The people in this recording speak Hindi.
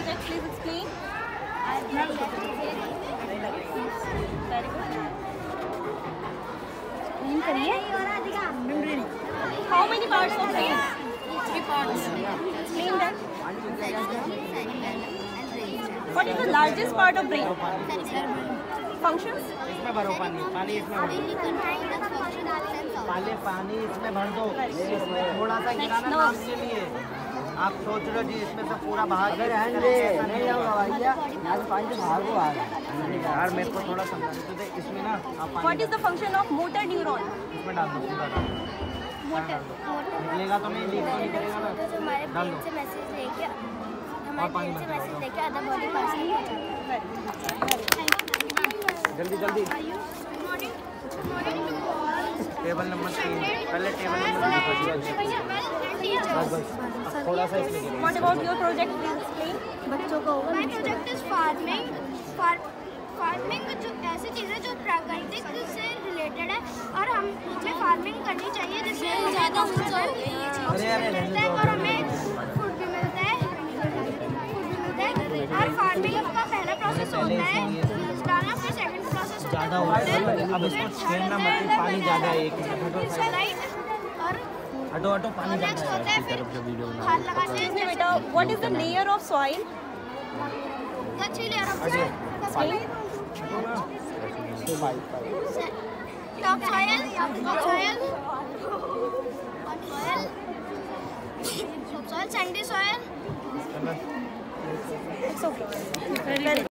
project, please explain. Very good. Explain करिए. How many parts of brain? 3 parts. Explain that. What is the largest part of brain? Functions? इसमें भरो पानी इसमें भरो। पानी इसमें भर दो। थोड़ा सा गिराना नाम के लिए। आप सोच रहे हो जी इसमें से पूरा बाहर नहीं होगा भैया, यहाँ से पानी से बाहर को आ रहा है यार, मेरे को थोड़ा समझाने तो दे। इसमें ना आप What is the function of motor neuron? इसमें डाल दो पूरा, Motor. निकलेगा तो नहीं, लीक तो नहीं करेगा ना, डाल दो। जल्दी जल्दी। टेबल नंबर 3, पहले टेबल नंबर 3 बस थोड़ा सा इसमें। What about your project? Please explain. बच्चों को My project is farming. Farming जो ऐसी चीज़ है जो प्राकृतिक से रिलेटेड है और हमें फार्मिंग करनी चाहिए जिससे ज़्यादा मिलता है और हमें फूड भी मिलता है और फार्मिंग का पहला प्रोसेस होता है डालना, फिर सेकंड प्रोसेस होता है अब इसको छेड़ना मत, पानी ज़्यादा है। एक हटो हटो, पानी ज़्यादा है। खाद लगाते हैं बेटा, what is the layer of soil? The 3 layer of soil. Top soil, sandy soil. It's okay.